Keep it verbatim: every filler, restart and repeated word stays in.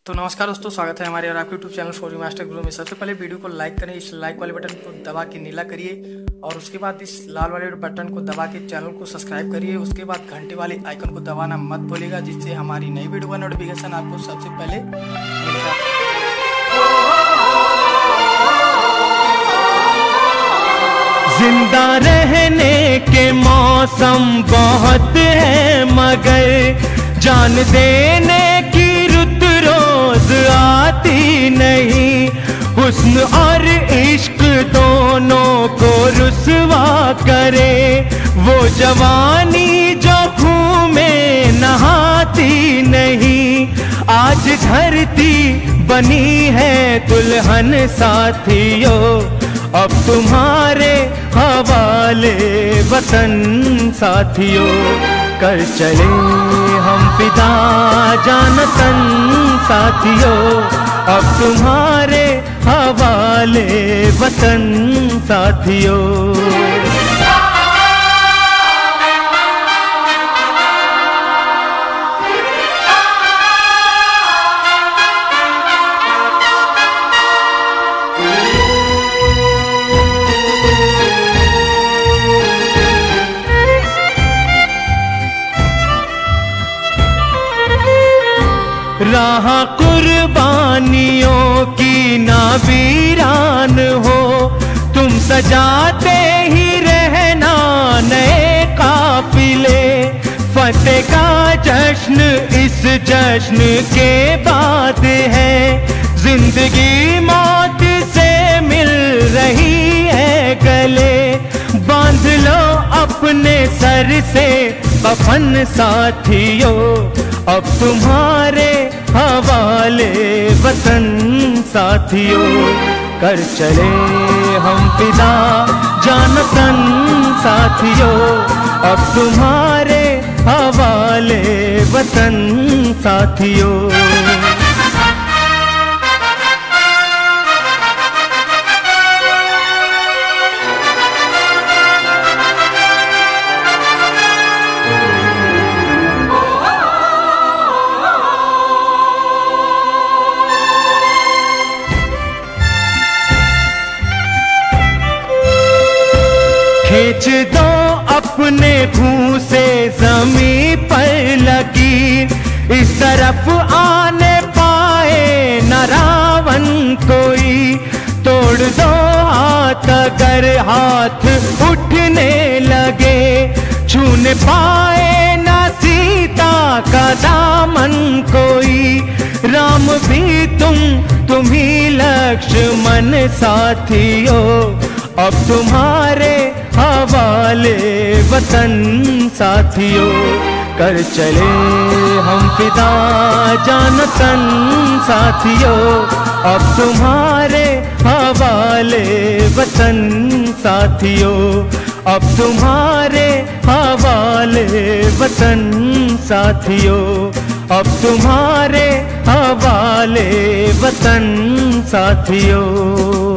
तो नमस्कार दोस्तों, स्वागत है हमारे और आपके यूट्यूब चैनल फॉर मास्टर गुरु में। सबसे पहले वीडियो को लाइक करें, इस लाइक वाले बटन को दबा के नीला करिए और उसके बाद इस लाल वाले बटन को दबा के चैनल को सब्सक्राइब करिए। उसके बाद घंटे वाले आइकन को दबाना मत भूलिएगा, जिससे हमारी नई वीडियो का नोटिफिकेशन आपको सबसे पहले मिलेगा। जिंदा रहने के मौसम बहुत है, मगर जान देने की रुत रोज आती नहीं। हुस्न और इश्क दोनों को रुसवा करे वो जवानी जो खून में नहाती नहीं। आज धरती बनी है दुल्हन साथियों, अब तुम्हारे हवाले वतन साथियों। कर चले हम फिदा जानतन साथियों, अब तुम्हारे हवाले वतन साथियों। राह कुर्बानियों की ना वीरान हो, तुम सजाते ही रहना नए काफिले। फतेह का जश्न इस जश्न के बाद है, जिंदगी मौत से मिल रही है गले। बांध लो अपने सर से कफन साथियों, अब तुम्हारे हवाले वतन साथियों। कर चले हम फिदा जानतन साथियों, अब तुम्हारे हवाले वतन साथियों। खींच दो अपने भूं से जमीन पर लगी, इस तरफ आने पाए न रावण कोई। तोड़ दो हाथ अगर हाथ उठने लगे, छूने पाए न सीता का दामन कोई। राम भी तुम तुम ही लक्ष्मण साथियों, अब तुम्हारे हवाले वतन साथियों। कर चले हम फिदा जानतन साथियों, अब तुम्हारे हवाले वतन साथियों। अब तुम्हारे हवाले वतन साथियों, अब तुम्हारे हवाले वतन साथियों।